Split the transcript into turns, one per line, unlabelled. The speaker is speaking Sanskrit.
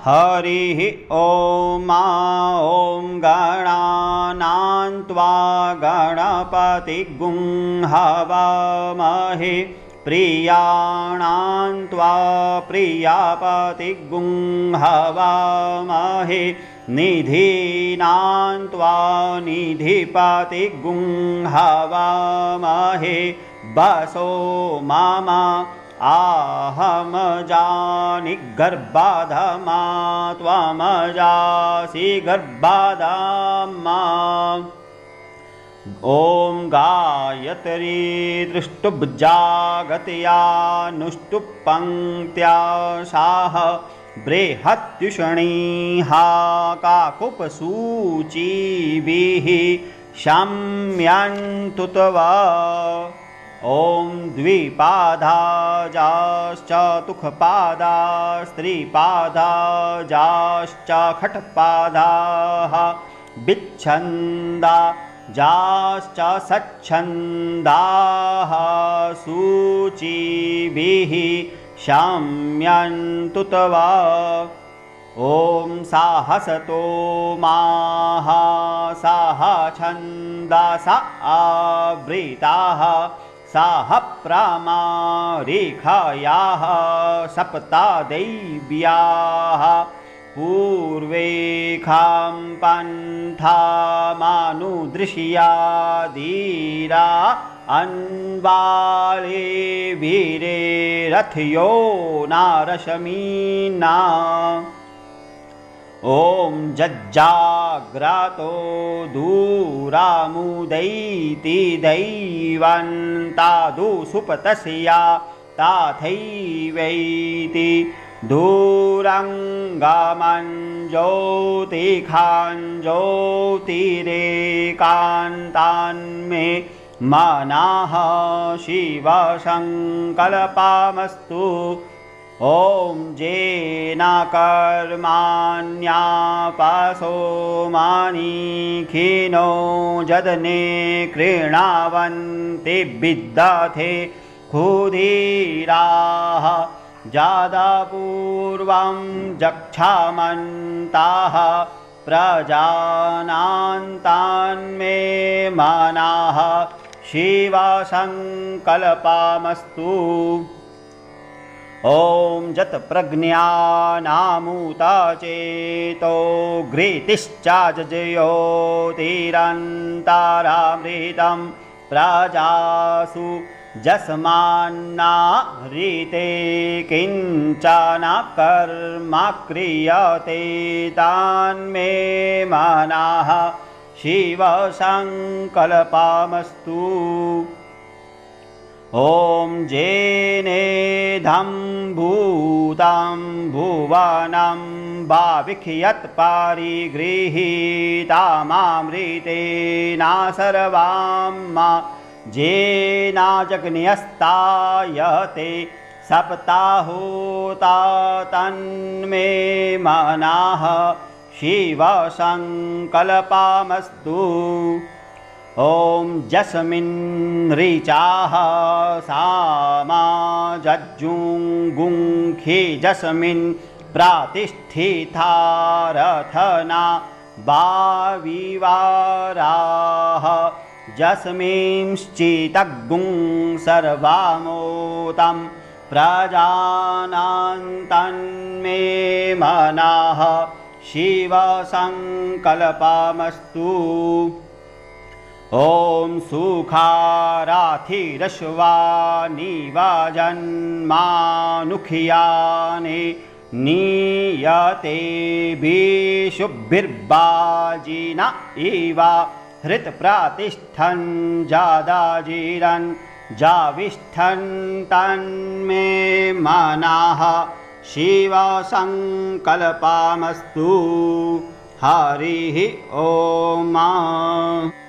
हरिः ॐ ॐ गणानां त्वा गणपतिगुं हवामहे प्रियाणां त्वा प्रियापतिगुं हवामहे निधीनां त्वा निधिपतिगुं हवामहे वसो मम आहमजानि गर्भाधमा त्वमजासि गर्भाधमा। ॐ गायत्री दृष्टुब्जागत्यानुष्टुप् पङ्क्त्या शाह बृहत्युष्णीहा काकुपसूचिभिः शम्यन्तु तव। ॐ द्विपादाजाश्चतुःपादास्त्रिपादाजाश्च खट्पादाः विच्छन्दाजाश्च सच्छन्दाः सूचिभिः शम्यन्तु तव। ॐ साहसतो माः साह छन्दासा आवृताः साह प्रामारिखायाः सप्ता दैव्याः पूर्वेखां पन्थामानुदृश्यादीरा अन्वाले वीरे रथयो नारशमीना। ॐ जज्जाग्रातो दूरामुदैति दैवन्तादु सुपतस्या ताथैवैति दूरङ्गमञ्ज्योतिखाञ्ज्योतिरेकान्तान्मे मनाः शिवसङ्कल्पमस्तु। ॐ जेनाकर्माण्यापसोमानि खिनो जदने कृणावन्ति विदधे क्षुधिराः जादापूर्वं जक्षामन्ताः प्रजानान्तान्मे मनाः शिवसङ्कल्पमस्तु। ॐ जत्प्रज्ञानामुतचेतो घृतिश्चाज्योतिरन्तरामृतं प्रजासु जस्मान्नाहृते किञ्चन कर्म क्रियते तान्मे मनाः शिवसङ्कल्पमस्तु। ॐ जेनेधं भूतं भुवनं भाविख्यत्परिगृहीतामृतेना सर्वां जेनाजग्न्यस्तायते सप्ताहोता तन्मे मनाः शिवसङ्कल्पमस्तु। ॐ जस्मिन् ऋचाः सामा जज्जुङ्गुङ्खि जस्मिन् प्रातिष्ठिता रथना वाविवाराः जस्मिंश्चितगुं सर्वमोतं प्रजानान्तन्मे मनाः शिवसङ्कल्पमस्तु। ॐ सुखाराथिरश्वानिवजन्मानुखियानि नीयतेभिषुभिर्बाजिन इव हृत्प्रतिष्ठन् जादाजिरन् जाविष्ठन्तन्मे मनाः शिवसङ्कल्पमस्तु। हरिः ॐ।